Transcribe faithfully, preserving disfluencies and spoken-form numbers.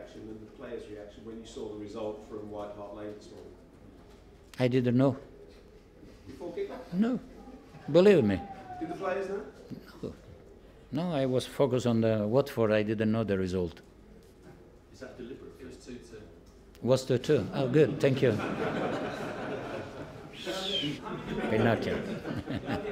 reaction and the players' reaction when you saw the result from White Hart Lane this morning? I didn't know. Before kick-off? No, believe me. Did the players know? No. No, I was focused on the Watford. I didn't know the result. Is that deliberate? It was two two. Was two two? Oh, good. Thank you. Pinocchio.